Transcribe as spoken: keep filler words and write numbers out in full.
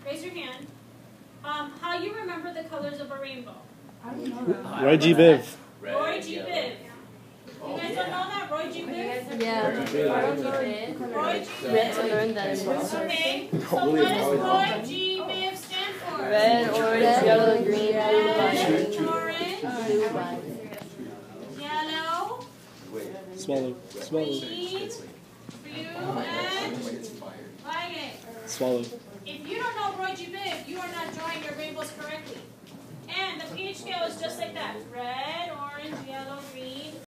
raise your hand. Um, how you remember the colors of a rainbow? I don't know that. Roy G. Biv. Roy G. Biv. You guys don't know that? Roy G. Biv? Yeah. Roy G. We had to Biv. learn that as well. Okay, so what does Roy G. Biv stand for? Red, orange, yellow, green, blue, Red, white. orange, Blue, white. yellow, Swallow. Swallow. green, blue, and violet. Swallow. If you don't know Roy G. Biv, you are not drawing your rainbows correctly. And the pH scale is just like that. Red, orange, yellow, green.